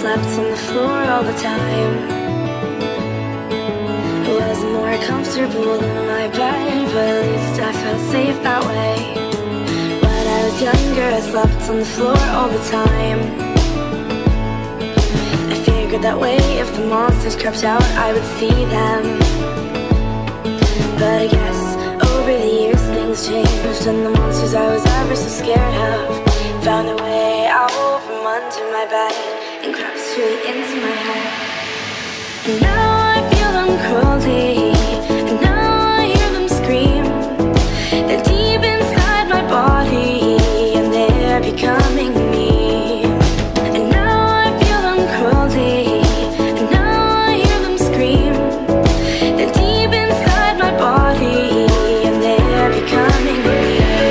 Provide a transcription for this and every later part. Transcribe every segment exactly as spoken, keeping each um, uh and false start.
slept on the floor all the time. It was more comfortable than my bed, but at least I felt safe that way. When I was younger, I slept on the floor all the time. I figured that way if the monsters crept out, I would see them. But I guess over the years things changed, and the monsters I was ever so scared of found their way out from under my bed and crept straight into my head. And now I feel them crawling, and now I hear them scream. They're deep inside my body, and they're becoming me. And now I feel them crawling, and now I hear them scream. They're deep inside my body, and they're becoming me.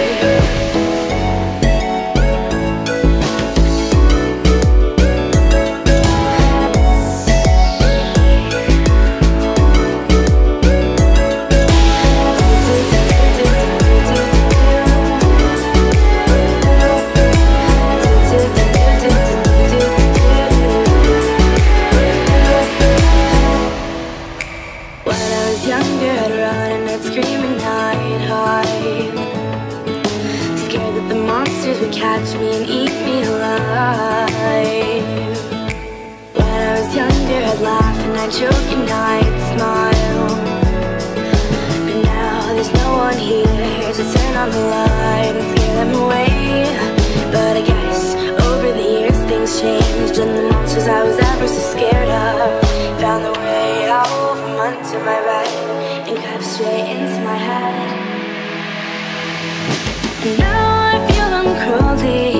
Catch me and eat me alive. When I was younger, I'd laugh and I'd joke and I'd smile. But now there's no one here to turn on the light and scare them away. But I guess over the years things changed, and the monsters I was ever so scared of found their way out from under my bed and crept straight into my head. And now I feel them crawling,